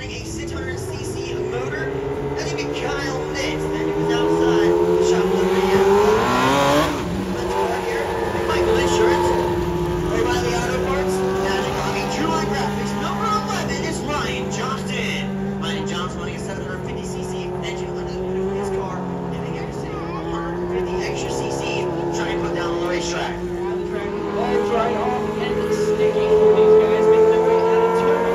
running a 600cc motor. That's going to be Kyle Mitz. Then he was outside the shop with the video. Let's go out here. Michael Insurance. O'Reilly Auto Parts. Magic Hobby. True Line Graphics. Number 11 is Ryan Johnston. Ryan Johnston running a 750cc engine under the hood of his car. And the guy sitting on 150 extra cc trying to put down on the racetrack. Legs right off and sticking. These guys make their way out of turn.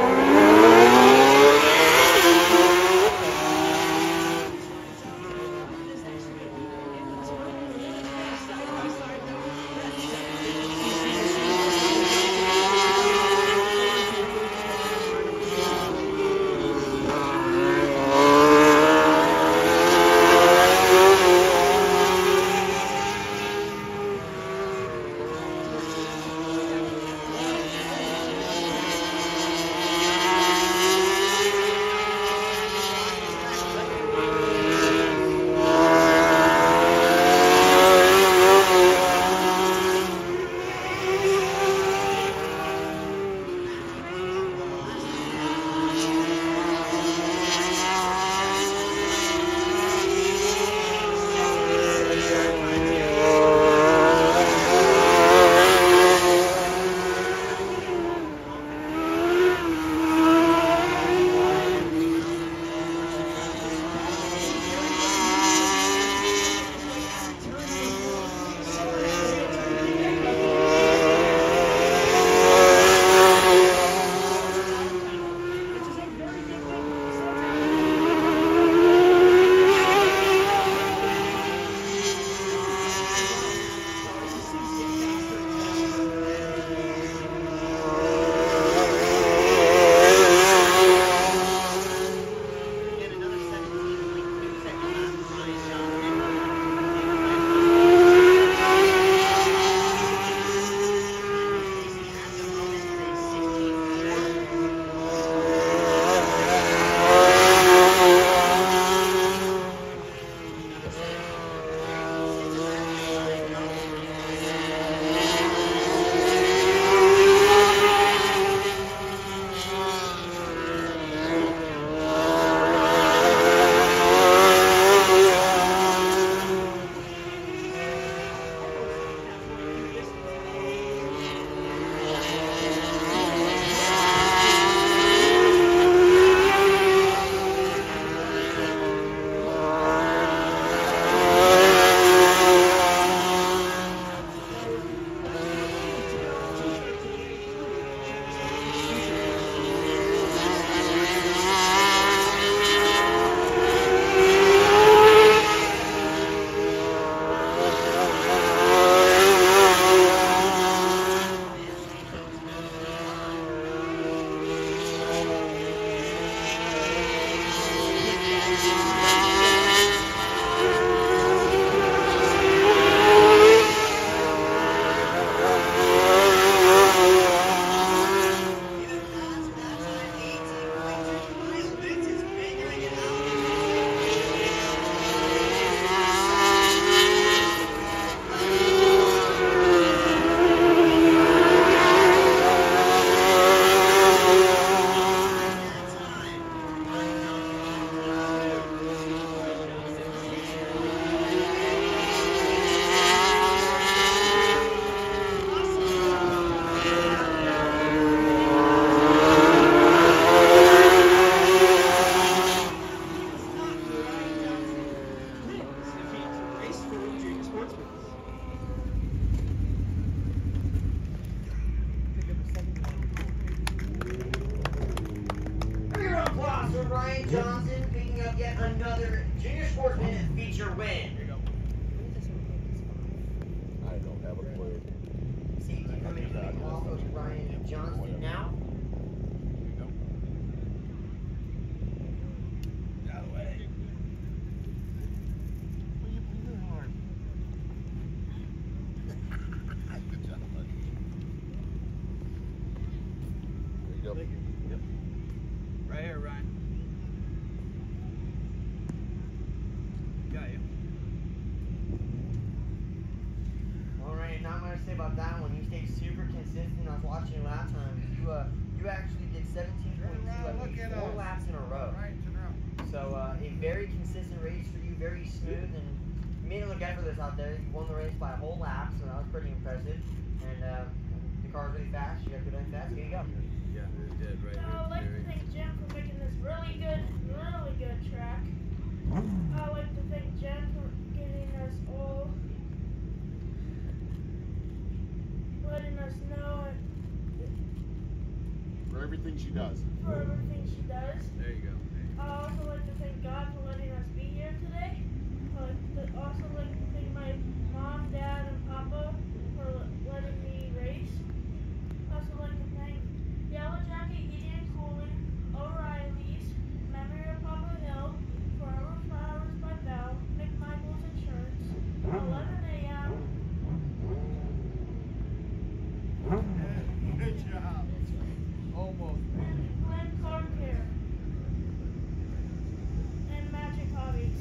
Ryan Johnston picking up yet another Junior Sportsman feature win. I don't have a clue. Safety coming off of Ryan Johnston now. Out of the way. Good job, buddy. There you go. Yep. Right here, Ryan. Got you. All right, not much to say about that one. You stayed super consistent. I was watching you last time. You actually did 17.2 every 4 laps. laps in a row. So a very consistent race for you, very smooth, and you made it look effortless out there. You won the race by a whole lap, so that was pretty impressive. And the car was really fast. You got good and fast. Here you go. Yeah, it did, right? I would like to thank Jen for making this really good track. I would like to thank Jen for getting us all, letting us know For everything she does. for everything she does. There you go. I also like to thank God for letting us be here today. I would also like to thank my mom, dad, and papa for letting me race. I also like to thank Yellow Jacket Heating and Cooling, O'Reilly's, Memory of Papa Hill, Forever Flowers by Bell, McMichael's Insurance, 11 a.m. Good job. Almost. and Glen Car Care, and Magic Hobbies.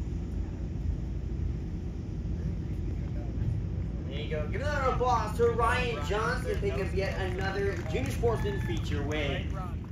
There you go. Give another applause to Ryan Johnson picking up yet another Junior Sportsman feature win.